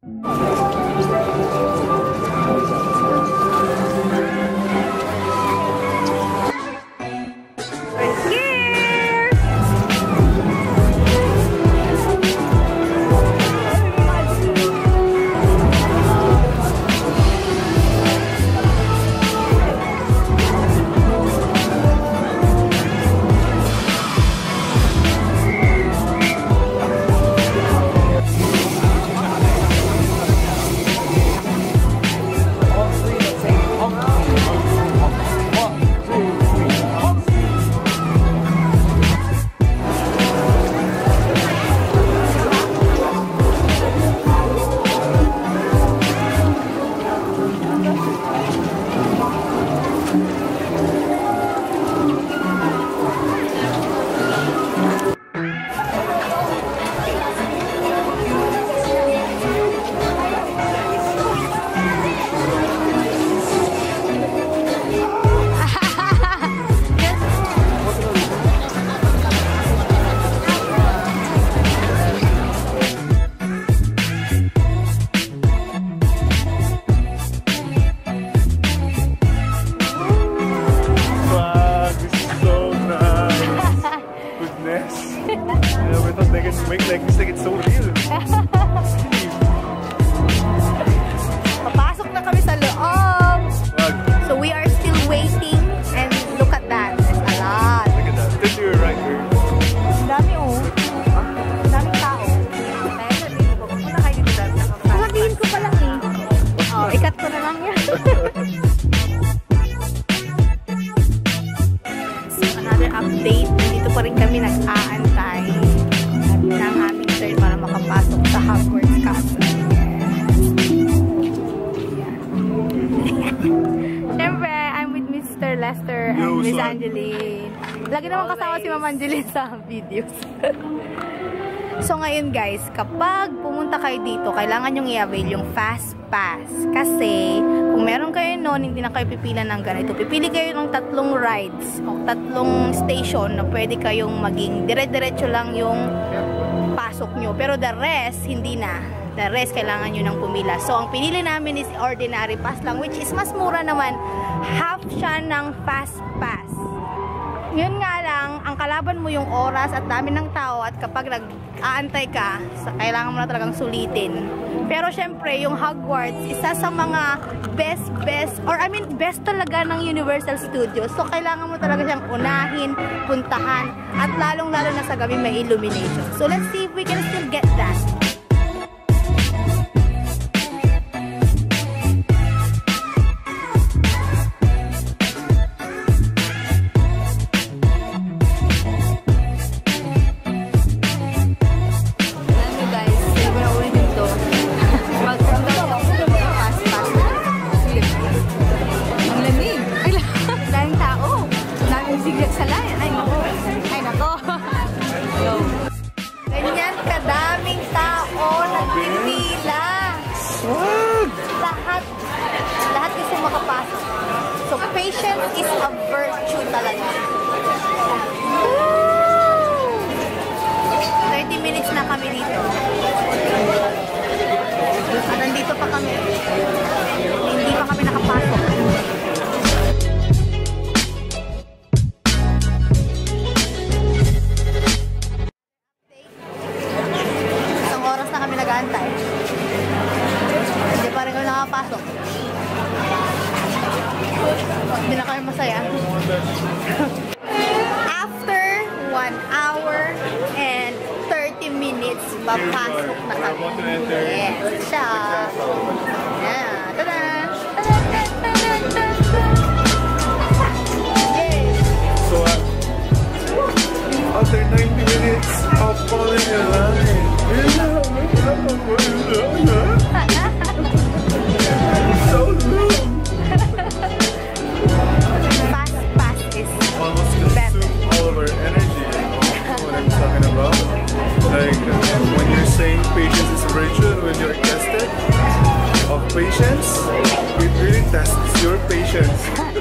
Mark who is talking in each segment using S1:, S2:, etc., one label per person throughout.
S1: Papasok na kami sa loob. So we are still waiting and look at that. There's a lot.
S2: Look at that. This is right here.
S1: Ang dami oh. Ang daming tao. Punta kayo dito dahil nakapasok. Sabihin ko pa lang eh. Oh, ikat ko na lang yan. Another update. Dito pa rin kami nag-aantay ng aming turn para makapasok sa Hogwarts Castle. Siyempre, I'm with Mr. Lester and Miss Angeline. Lagi naman kasama si Ma'am Angeline sa videos. So ngayon guys, kapag pumunta kayo dito, kailangan nyong i-avail yung fast pass. Kasi kung meron kayo noon, hindi na kayo pipila ng ganito. Pipili kayo ng 3 rides o 3 station na pwede kayong maging dire-diretso lang yung pasok nyo. Pero the rest, hindi na. The rest, kailangan nyo nang pumila. So, ang pinili namin is ordinary pass lang, which is mas mura naman. Half siya ng fast pass. Yun nga lang, ang kalaban mo yung oras at dami ng tao at kapag nag-aantay ka, kailangan mo na talagang sulitin. Pero syempre, yung Hogwarts, isa sa mga best talaga ng Universal Studios. So, kailangan mo talaga siyang unahin, puntahan, at lalong-lalo na sa gabi may illumination. So, let's see if we can still get that. Ganyan kadaming tao nagpipila. Lahat gusto makapasok. So patience is a virtue talaga. 30 minutes na kami dito. At nandito pa kami. Hindi pa kami nakapasok. Hindi pa rin kami nakapasok. Hindi na kami masaya. After 1 hour and 30 minutes, papasok na kami. Yes, siya. Yeah. Tada! Yes.
S2: So, after 90 minutes of falling in line, so long.
S1: Fast pass is
S2: Almost consume all of our energy. You know what I'm talking about? Like when you're saying patience is a virtue, and when you're tested of patience, it really tests your patience.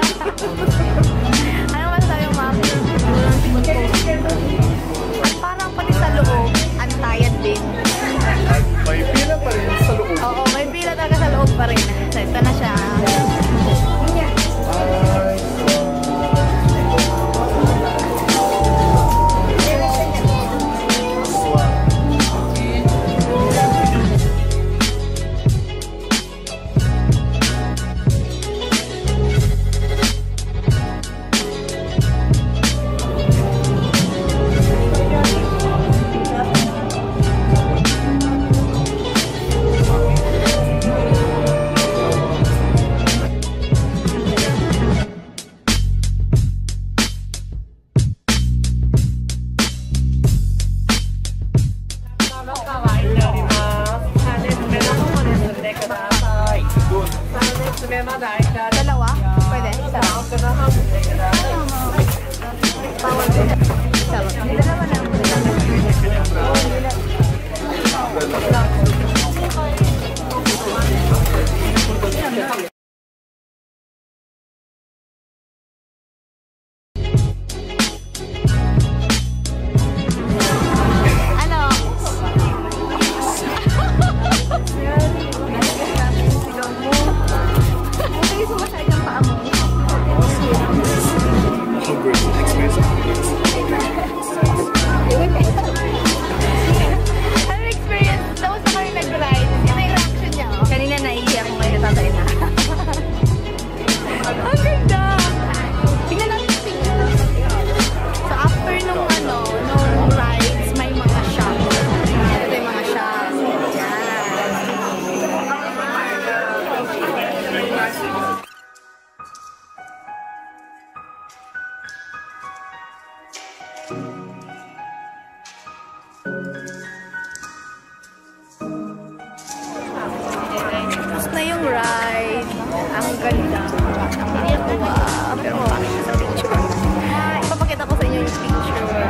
S1: Ano ba tayo, ma'am? Parang pati sa loob, ang tired din.
S2: At may pila pa rin sa loob.
S1: Oo. Dalawa? Pwede? Isa. Bawal din. Dalawa lang. Tapos na yung ride. Ang ganda. Nakakatuwa. Pero wala siya sa picture. Papakita ko sa inyo yung picture.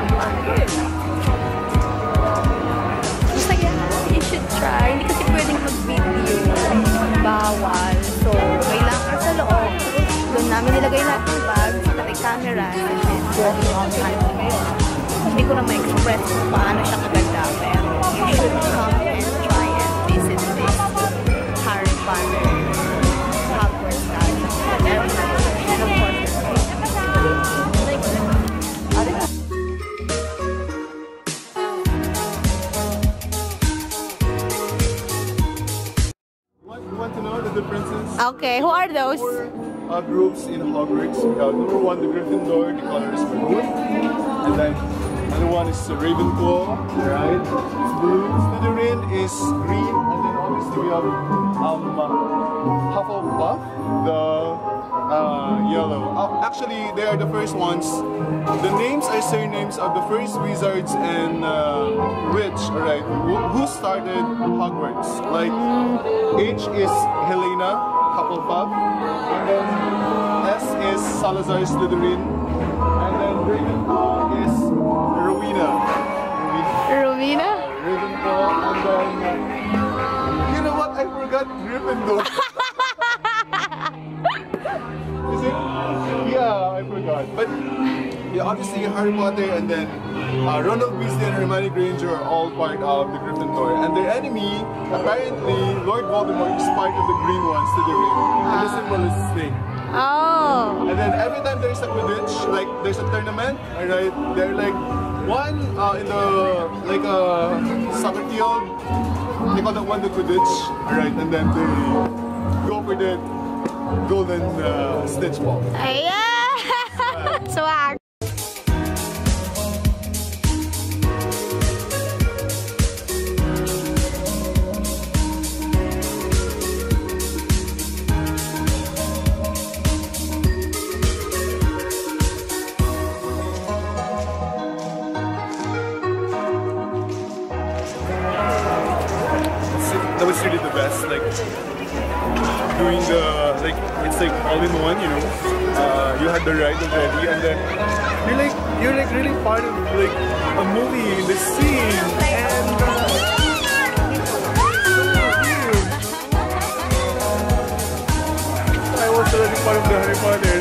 S1: Masaya. You should try. Hindi kasi pwedeng mag-video. Bawal. So, may locker sa loob. Doon namin nilagay lahat ng bags. Pati camera. And then, walking on time. Hindi ko na ma-express kung paano siya kaganda. Pero, you should come and try and visit this Harry Potter Hogwarts Castle. And of course,
S2: You want to know the differences?
S1: okay, who are those?
S2: Four groups in Hogwarts. We have number 1, the Gryffindor, the color is maroon. And then another one is Ravenclaw, right? It's blue. Slytherin is green. And then obviously we have Hufflepuff, the yellow. Actually, they are the first ones. The names are surnames of the first wizards and witch, alright? Who started Hogwarts? Like, H is Helena, Hufflepuff. And then S is Salazar Slytherin. And then Ravenclaw is Rowena.
S1: Rowena?
S2: Ravenclaw. And then, you know what? I forgot Gryffindor. Is it? Yeah, I forgot. But yeah, obviously Harry Potter and then Ronald Weasley and Hermione Granger are all part of the Gryffindor. And their enemy, apparently, Lord Voldemort is part of the green one, Slytherin. And the symbol is snake.
S1: Oh.
S2: And then every time there's a Quidditch, like there's a tournament, alright, they're like one in the like a soccer field. They call that one the Quidditch, alright, and then they go for the golden snitch ball.
S1: Yeah. Swag.
S2: That was really the best, like doing the, like, it's like all in one, you know. You had the ride already and then you're like really part of like a movie, the scene, and I was already part of the Harry Potter.